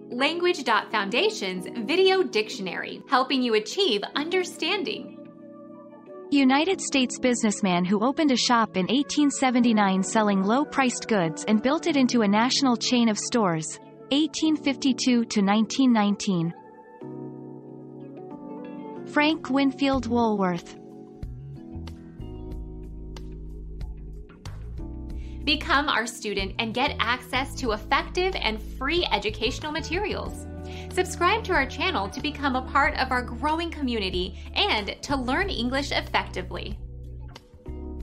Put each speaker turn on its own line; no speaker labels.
Language.Foundation's Video Dictionary, helping you achieve understanding.
United States businessman who opened a shop in 1879 selling low-priced goods and built it into a national chain of stores, 1852 to 1919. Frank Winfield Woolworth.
Become our student and get access to effective and free educational materials. Subscribe to our channel to become a part of our growing community and to learn English effectively.